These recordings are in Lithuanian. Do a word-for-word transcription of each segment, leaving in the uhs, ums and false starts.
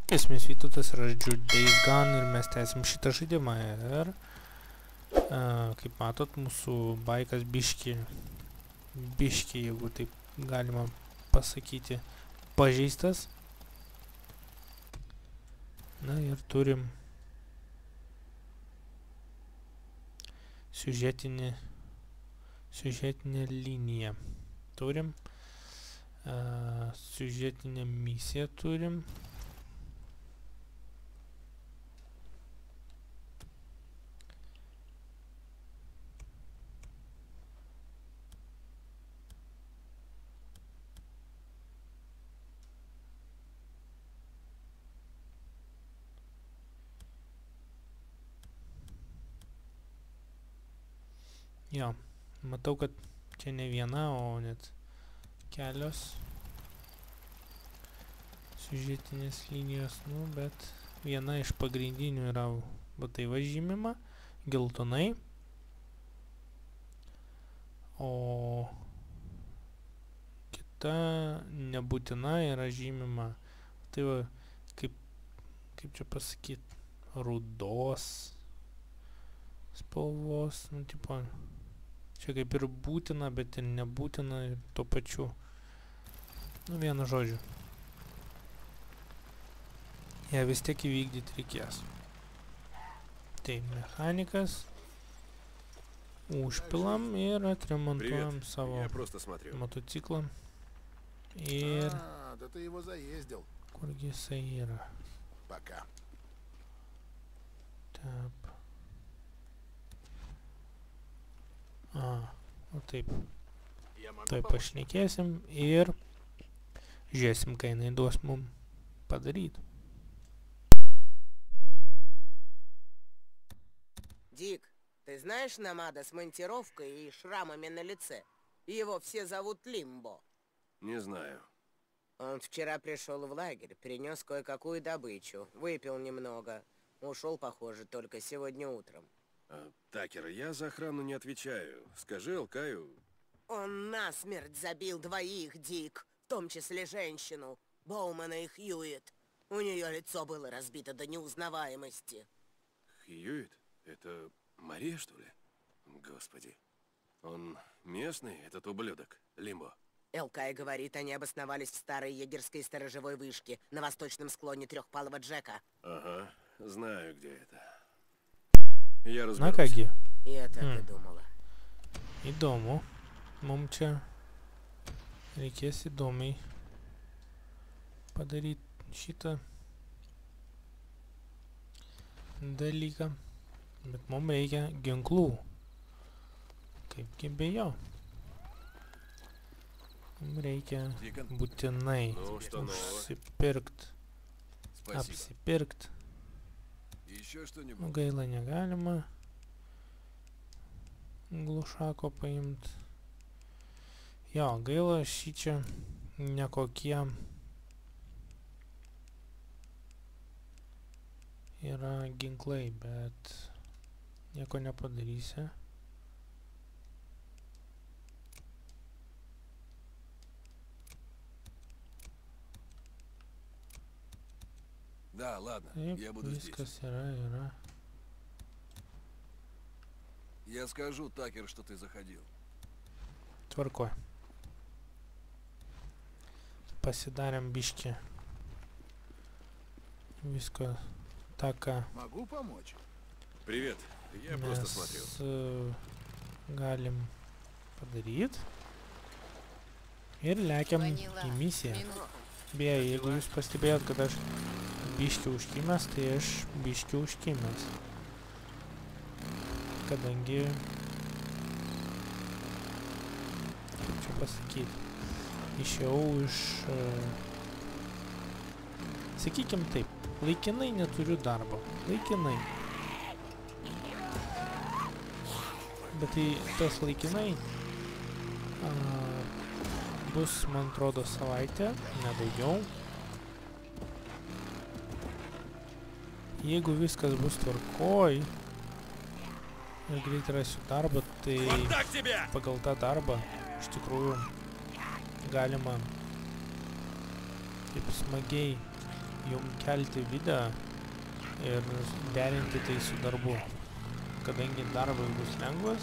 Esmės Vytautas yra Days Gone ir mes tęsim šitą žaidimą ir uh, kaip matot, mūsų baikas biški, biški, jeigu taip galima pasakyti, pažeistas. Na ir turim siužetinį, siužetinę liniją. Turim uh, siužetinę misiją turim. Jo, matau, kad čia ne viena, o net kelios siužetinės linijos, nu, bet viena iš pagrindinių yra va tai va žymima, geltonai, o kita nebūtina yra žymima, tai va, kaip, kaip čia pasakyti, rudos spalvos, nu, tipo, čia kaip ir būtina, bet ir nebūtina ir tuo pačiu. Nu, vienu žodžiu. Ją vis tiek įvykdyti reikės. Tai mechanikas. Užpilam ir atremontuojam savo motociklą. Ir... А, да ты его заездил. Kurgi jisai yra? Пока. Taip. A, o taip. Tai pašnekėsim ir žiūrėsim, ką jinai duos mum padaryti. Дик, ты знаешь Намада с монтировкой и шрамами на лице? Его все зовут Лимбо. Не знаю. Он вчера пришел в лагерь, принес кое-какую добычу, выпил немного. Ушел, похоже, только сегодня утром. А, Такер, я за охрану не отвечаю. Скажи Алкаю... Он насмерть забил двоих, Дик, в том числе женщину, Боумана и Хьюит. У нее лицо было разбито до неузнаваемости. Хьюит? Это Мария, что ли? Господи. Он местный, этот ублюдок, Лимбо? Элкай говорит, они обосновались в старой егерской сторожевой вышке на восточном склоне Трехпалого Джека. Ага, знаю, где это. Я разберусь. Na kągi. Я так Hmm. и думала. Įdomu. Mums čia reikės įdomiai padaryti šitą dalyką. Bet mums reikia ginklų. Kaipgi be jo. Mums reikia būtinai užsipirkt. Apsipirkt. Nu, gaila negalima glušako paimt. Jo, gaila šį čia nekokie yra ginklai, bet nieko nepadarysi. Да, ладно, Taip, я буду здесь. viskas yra, yra. Я скажу, Такер, что ты заходил. Tvarkoj. Pasidarėm biškį visko tą, ką Могу помочь? Привет, я просто смотрел. mes uh, galim padaryti. Ir lekiam į misiją. Beje, jeigu jūs pastebėjot, kad aš biškį užkimęs, tai aš biškį užkimęs. Kadangi, kaip čia pasakyti, išėjau iš, uh, sakykim taip, laikinai neturiu darbo. Laikinai. Bet tai tas laikinai uh, bus, man atrodo, savaitę, nedaugiau. Jeigu viskas bus tvarkoj ir greit rasiu darbą, tai pagal tą darbą iš tikrųjų galima taip smagiai jum kelti video ir derinti tai su darbu. Kadangi darbas bus lengvas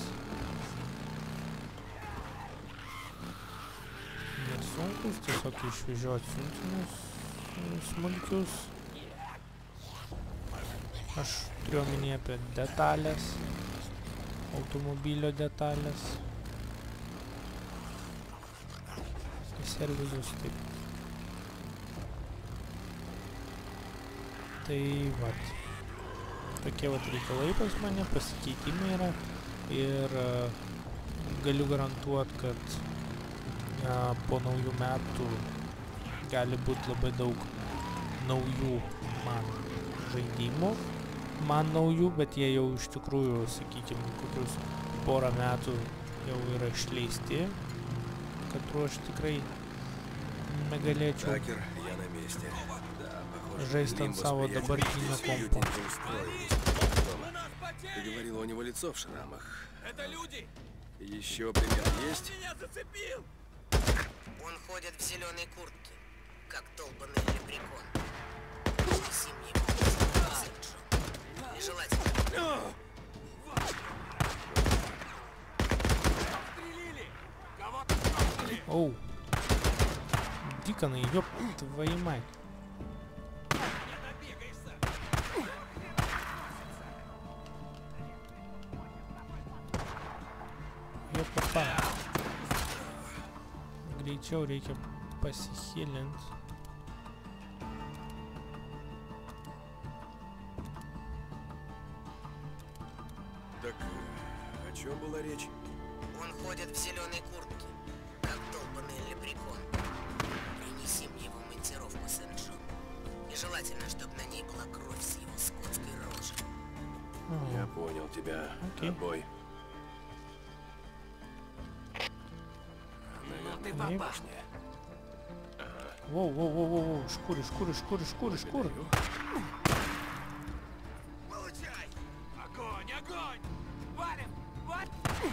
ir sunkus, tiesiog išvežioti siuntinius smulkius. Aš turiu omenyje apie detalės, automobilio detalės, servizus, taip. Tai vat, tokie vat reikalai pas mane, pasikeitimai yra ir uh, galiu garantuot, kad uh, po naujų metų gali būti labai daug naujų man žaidimų, man naujų, bet jie jau iš tikrųjų, sakykime, kokius porą metų jau yra išleisti, kad ruoš tikrai negalėčiau žaisti ant savo dabartinio kompo. Ты говорила, у него лицо в шрамах. Это люди! Еще пример есть? Меня зацепил! Он ходит в зеленой куртке, как долбанный лепрекон. Зимний волос, нежелательно. Оу! Диконы, ёб твою мать! Ёп, папа! Greičiau reikia pasihilint. Так, о чем была речь? Он ходит в зеленой куртке, как долбанный лепрекон. Принеси мне его монтировку, Сэнджо. И желательно, чтобы на ней была кровь с его скотской рожи. Я понял тебя. Окей. Отбой. Наверное, башня. Воу, воу, воу, воу, воу, шкуры, шкуры, шкуры, шкуры, шкуры. Получай! Огонь, огонь! Валим! Валим!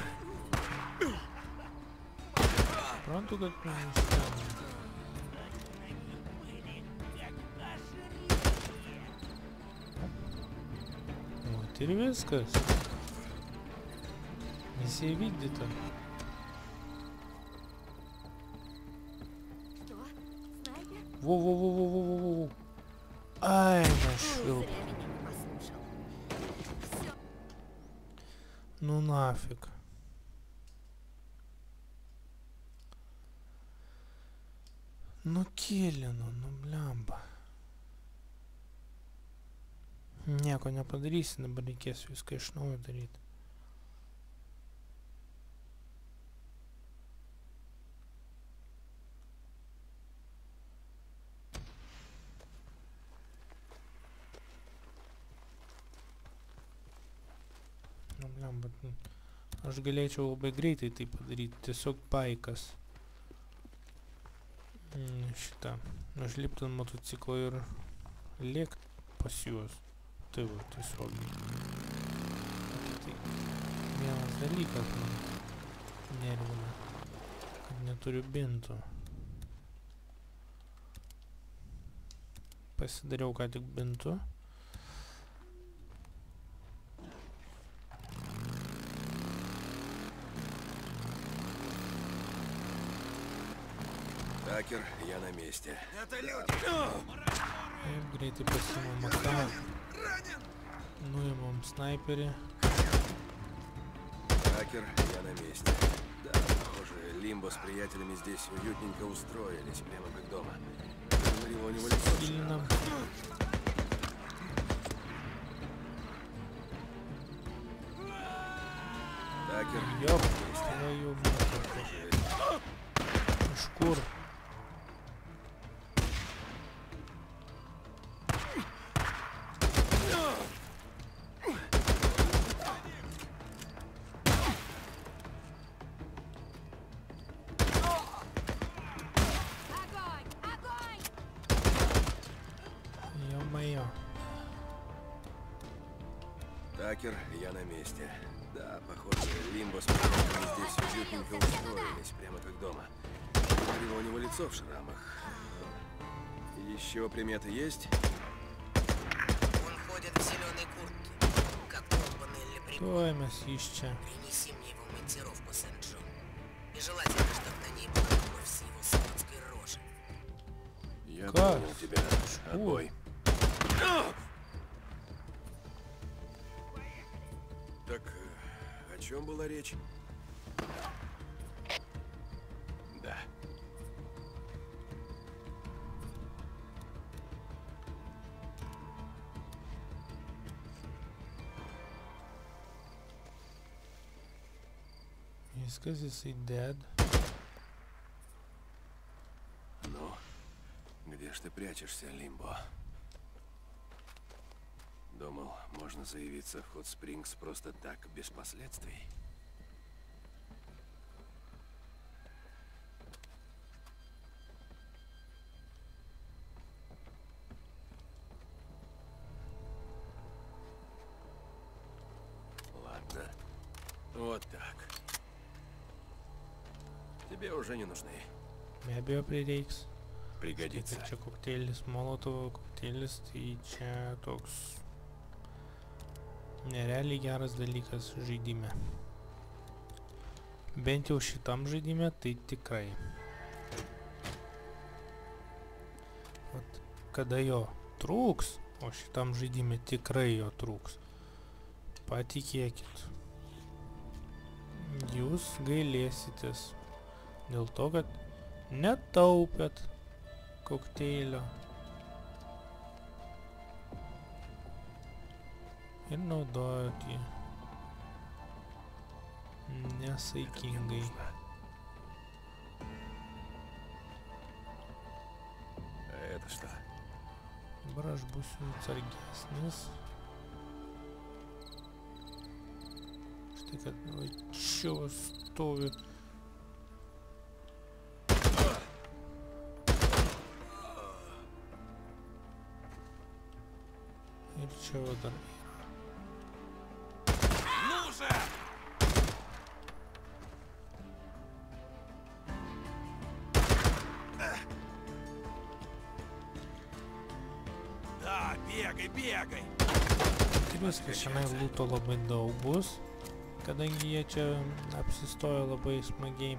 Пронto как помещение. Вот ir viskas. Visi įvykdyta. Воу-воу-воу-воу-воу-воу. Ай, нашел. Ну нафиг. Ну Келіну, ну блямба. Nieko nepadarysi, dabar reikės viską iš naujo daryti. Nu blemba, aš galėčiau labai greitai tai padaryti, tiesiog baikas. Šitą, užlipti ant motociklo ir lėkt pas juos. Tai va, tiesiog. Tai vienas dalykas man nervina, kad neturiu bintų. Pasidariau ką tik bintų. Такер, я на месте. Это люди! Taip, greitai pasiimam maką. Nuimam snaiperį. Такер, я на месте. Да, похоже, Лимбо с приятелями здесь уютненько устроились, прямо как дома. Я говорил, у него лицо в Сильно. Такер, Ёп, твою мать. Шкур. Ё-моё. Такер, я на месте. Да, похоже, Лимбо с приятелями здесь уютненько устроились, прямо как дома. Я говорил, у него лицо в шрамах. Еще приметы есть? Он ходит в зеленой куртке, как долбаный лепрекон. Ой, месище. Принеси мне его монтировку, Сэнджо. И желательно, чтобы на ней была кровь с его садистской рожи. Я Как? понял тебя. Отбой. Так, э, о чем была речь? Да. Because is he dead? Ну, где ж ты прячешься, Лимбо? Думал, можно заявиться в Хот Спрингс просто так, без последствий. Ладно, вот так. Тебе уже не нужны. Be abejo prireiks. Пригодится. Tai čia kokteilis Molotovo kokteilis, tai čia toks nerealiai geras dalykas žaidime. Bent jau šitam žaidime tai tikrai. Vat, kada jo trūks, o šitam žaidime tikrai jo trūks, patikėkit, jūs gailėsitės dėl to, kad netaupėt kokteilio ir naudojot jį nesaikingai. А это что? Dabar aš būsiu atsargesnis. Štai kad va čia va stovi. Ir čia va dar yra. Ну же! Да, бегай, бегай! Tikiuosi, kad šiandien lūto labai daug bus, kadangi jie čia apsistojo labai smagiai.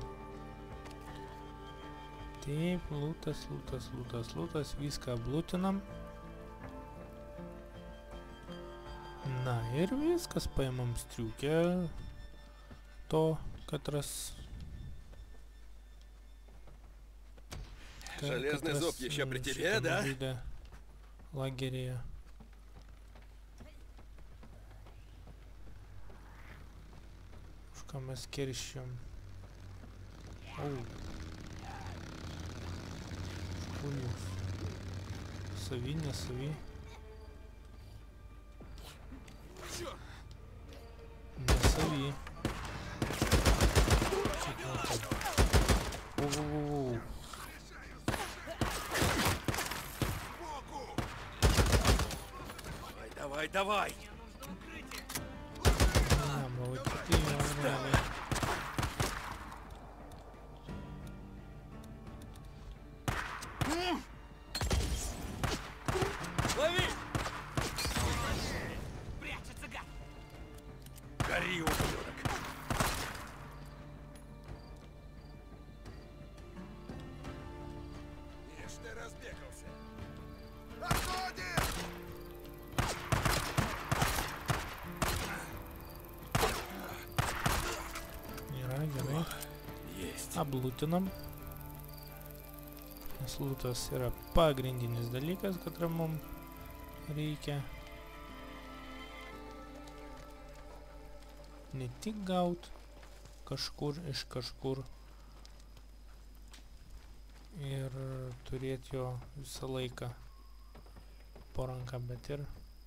Taip, lūtas, lūtas, lūtas, lūtas, viską blūtinam. Na ir viskas, paimam striukę to, katras... Железный зуб еще при тебе, да? Лагерėje. Už ką mes kerščiam. Au. Kur jūs? Savi, nesavi? Nesavi. Kiek matau. Uvuvuvuu. Давай, давай! Ляма, вот ты, ляма. Лови! Прячется, гад! Гори, ублюдок! Ишь ты разбегался! Gerai, gerai. Есть. Ablūtinam. Nes lūtas yra pagrindinis dalykas, kadra mums reikia. Ne tik gaut kažkur iš kažkur ir turėti jo visą laiką po ranką, bet ir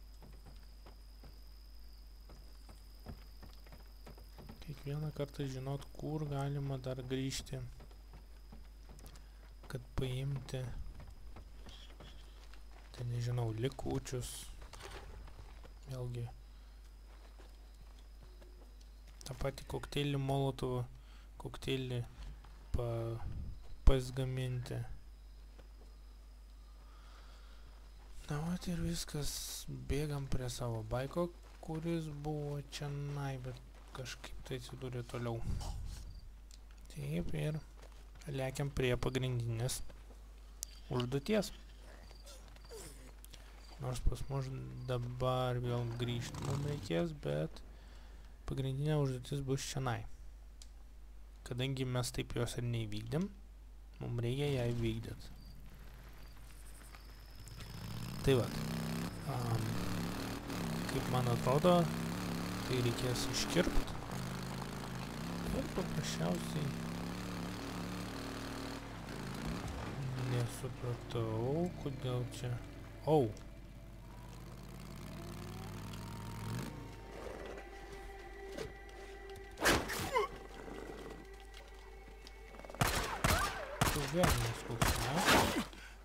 kiekvieną kartą žinot, kur galima dar grįžti, kad paimti, tai nežinau, likučius, vėlgi tą patį kokteilį Molotovo, kokteilį pa, pasgaminti. Na, vat ir viskas. Bėgam prie savo baiko, kuris buvo čianai, bet kažkaip tai atsidūrė toliau. Taip, ir lekiam prie pagrindinės užduoties. Nors pas mus dabar vėl grįžti mums reikės, bet pagrindinė užduotis bus čianai. Kadangi mes taip jos ir neįvykdėm, mums reikia ją įvykdyti. Tai va, um, kaip man atrodo, tai reikės iškirpti ir paprasčiausiai nesupratau, kodėl čia... Au! Tu velnias koks, ne?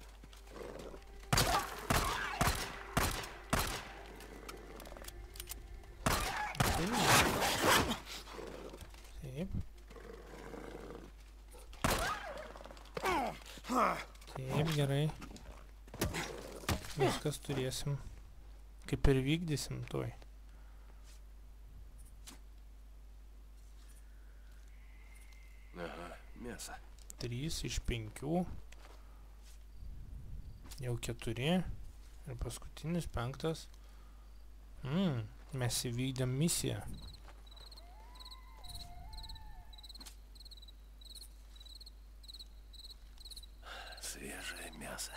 Taip. Taip, gerai. Viskas turėsim. Kaip ir vykdysim tuoj. Aha, mėsa. Trys iš penkių. Jau keturi. Ir paskutinis penktas. Mm, mes įvykdėm misiją. Свежее мясо.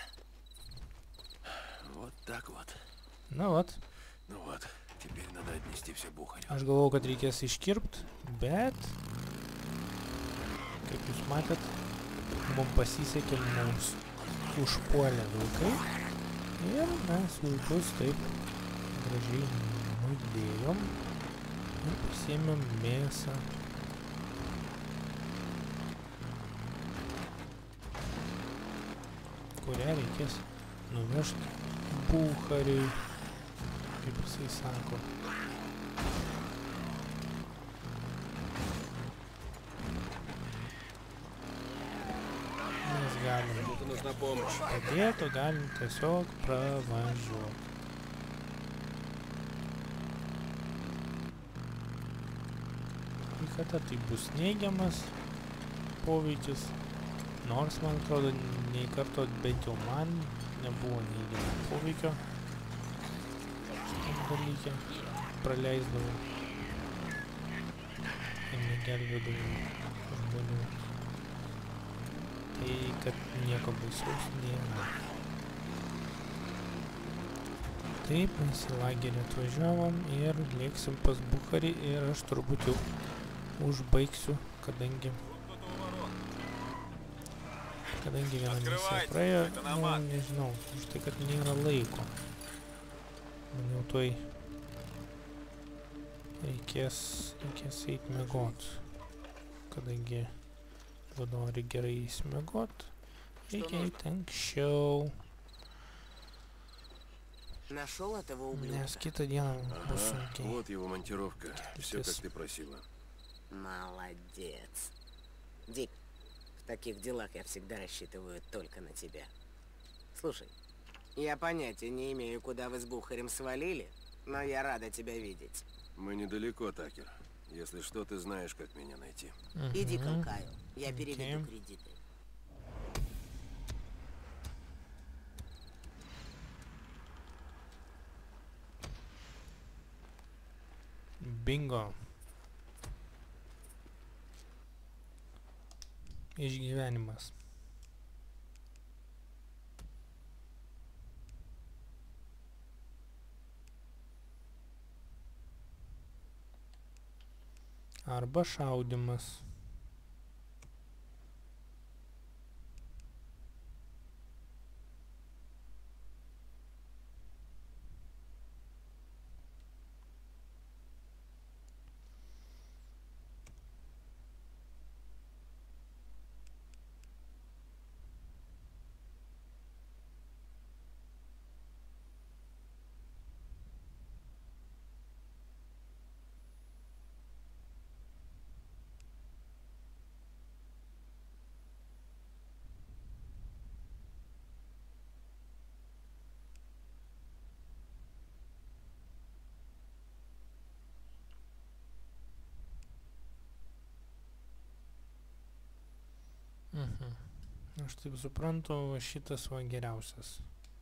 Вот так вот. Na vat. Ну вот, теперь надо отнести все бухарю. Aš galvau, kad reikės iškirpt, bet kaip jūs matėt, mums pasisekė, mums užpuolė vilkai ir mes vilkus taip gražiai nudėjom ir pasiėmėm mėsą. Kurią reikės nuvežti buchariui, kaip jisai sako. Mes galim Кому-то нужна помощь. padėti, o galim tiesiog pravažiuoti. Kai kada tai bus neigiamas poveikis, nors man atrodo, nei karto bent jau man nebuvo neigiamo poveikio šitam dalyke. Praleisdavau ir negelbėdavau žmonių. Tai, kad nieko baisaus nėra. Taip, mes į lagerį atvažiavom ir lėksim pas bucharį ir aš turbūt jau užbaigsiu, kadangi kadangi viena misija praėjo, nu, nežinau, už tai, kad nėra laiko. Man jau tuoj reikės, reikės eit miegot, kadangi jeigu nori gerai įsimiegot, reikia eit anksčiau, Нашел этого ублюдка? nes kitą dieną bus Ага, sunkiai. вот его монтировка. Все, как Здесь. ты просила. Молодец. Дик, в таких делах я всегда рассчитываю только на тебя. Слушай, я понятия не имею, куда вы с Бухарем свалили, но я рада тебя видеть. Мы недалеко, Такер. Если что, ты знаешь, как меня найти. Иди к Мгм. Алкаю, я переведу Окей. кредиты. Bingo. Išgyvenimas. Arba šaudimas. Aš taip suprantu, va šitas va geriausias.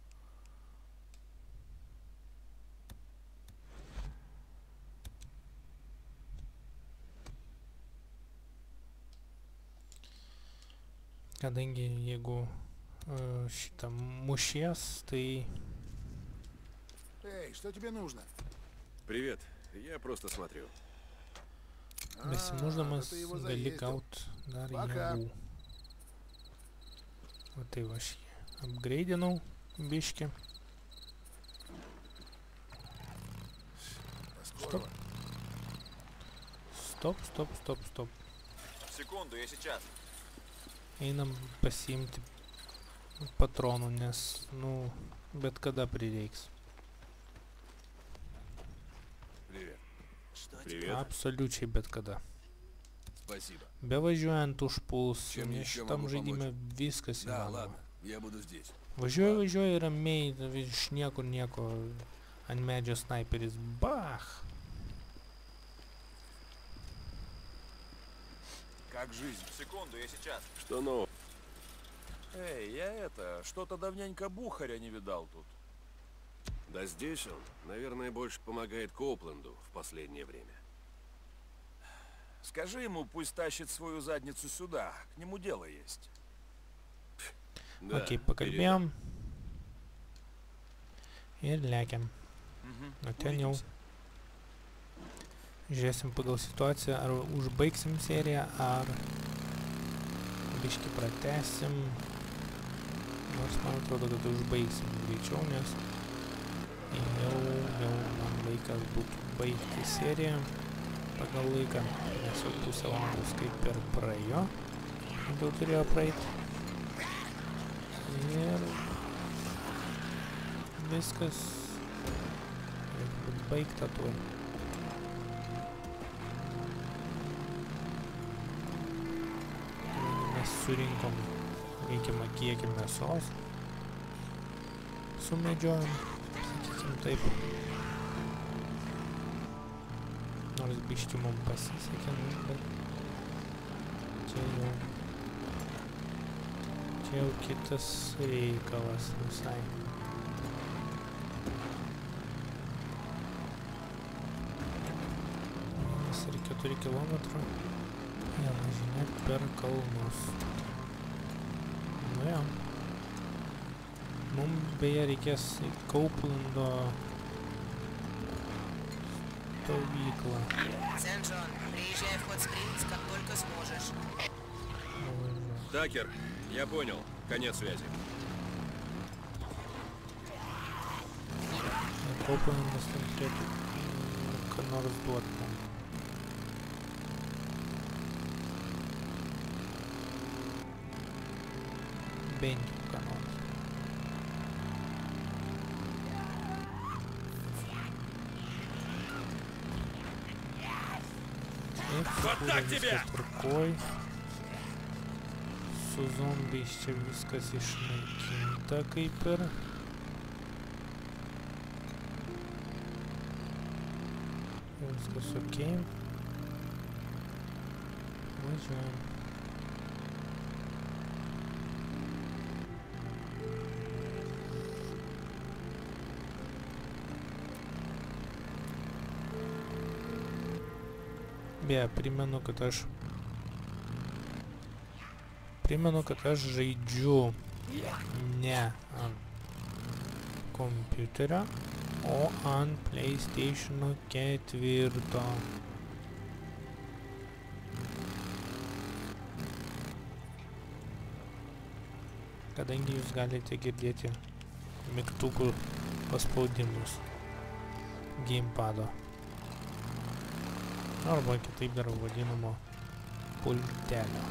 Kadangi jeigu uh, šitą mušies, tai... Эй, что тебе нужно? Привет, я просто смотрю. Besimušdamas tai его gali заездил. gaut dar Пока. jėgų. O tai va aš jį upgrade'inau biškį. Стоп. Stop, stop, stop, stop. Секунду, я сейчас. Einam pasiimti patronų, nes, nu, bet kada prireiks. Привет. Что Привет. Absoliučiai bet kada. Спасибо. Bevažiuojant užpuls, Чем nes еще šitam могу žaidime viskas Да, įmanoma. ладно, я буду здесь. Važiuoju, važiuoju ramiai, iš niekur nieko, ant medžio snaiperis, bach! Как жизнь? Секунду, я сейчас. Что нового? Эй, я это, что-то давненько Бухаря не видал тут. Да здесь он, наверное, больше помогает Копленду в последнее время. Скажи ему, пусть тащит свою задницу сюда. К нему дело есть. Да, Окей, pakalbėjom. Ir lekiam. Угу. O ten jau žiūrėsim pagal situaciją, ar užbaigsim seriją, ar biškį pratęsim. Nors man atrodo, kad užbaigsim greičiau, nes jau, jau man laikas būtų baigti seriją pagal laiką, nes jau pusę valandos kaip ir praėjo, jau turėjo praeiti. Ir viskas reikia būt baigta tuoj. Mes surinkom reikiamą kiekį mėsos, sumedžiojom, sakykim taip. Nors biškį mums pasisekė, bet čia jau, čia jau kitas reikalas visai. Vienas ir keturi kilometrų. Viena žinia per kalnus. Nu jo. Mums beje reikės į Kauplando stovyklą. Сен-Джон, приезжай в Хот-Спрингс, как только сможешь. Nuvažiuot. Такер, я понял. Конец связи. Kauplandas ten turėtų mm, ką nors duot man. Bent jau ką nors. Taip, sukūrė viskas tvarkoj. Su zombiais čia viskas išnaikinta kaip ir. Viskas okei. Važiuojam. Beje, primenu, kad aš primenu, kad aš žaidžiu ne ant kompiuterio, o ant PlayStation ketvirto. Kadangi jūs galite girdėti mygtukų paspaudimus gamepado. Arba kitaip dar vadinamo pultelio.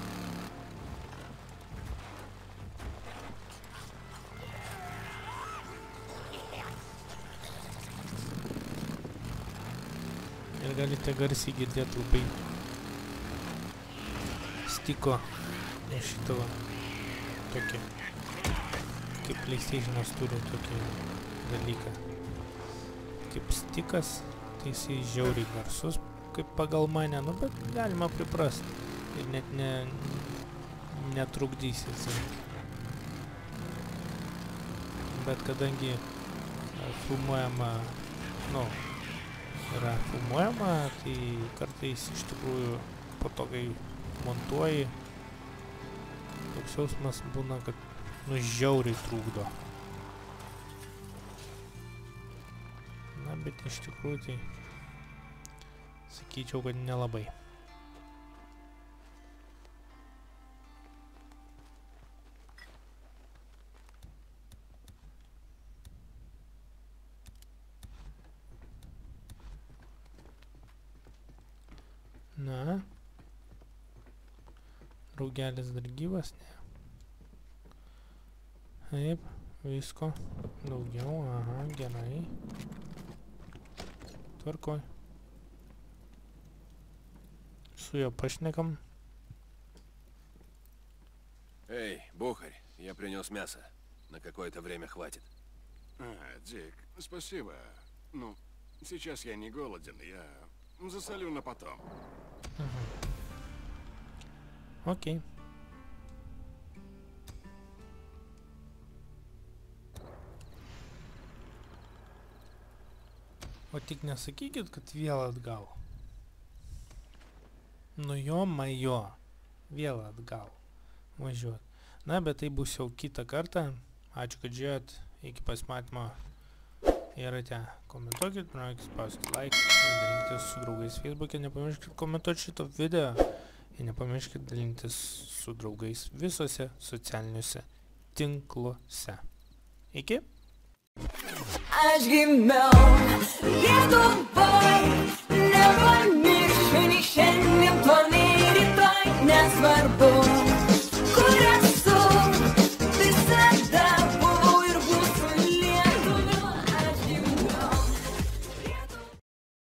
Ir galite garsiai girdėti labai stiko šitą tokį, kaip PlayStation'as turi tokį dalyką. Kaip stikas, tai jisai žiauriai garsus, kaip pagal mane, nu bet galima priprast. Ir net ne, netrukdys jisai. Bet kadangi filmuojama, nu, yra filmuojama, tai kartais iš tikrųjų po to, kai montuoji, toks jausmas būna, kad nu žiauriai trukdo. Na, bet iš tikrųjų tai sakyčiau, kad nelabai. Na, draugelis dar gyvas, ne? Taip, visko daugiau, aha, gerai. Tvarkoj. Su juo pašnekam. Эй, Бухарь, я принес мясо. На какое-то время хватит. А, Дик, спасибо. Ну, сейчас я не голоден, я засолю на потом. Окей. O tik nesakykit, kad vėl atgal. Nu jo, majo. Vėl atgal. Važiuot. Na, bet tai bus jau kitą kartą. Ačiū, kad žiūrėjot. Iki pasimatymo. Jei rate, komentuokit, prašykit spausti like, dalinkitės su draugais Facebook'e, nepamirškit komentuoti šito video ir nepamirškit dalintis su draugais visose socialiniuose tinkluose. Iki! Aš gimiau Lietuvoj.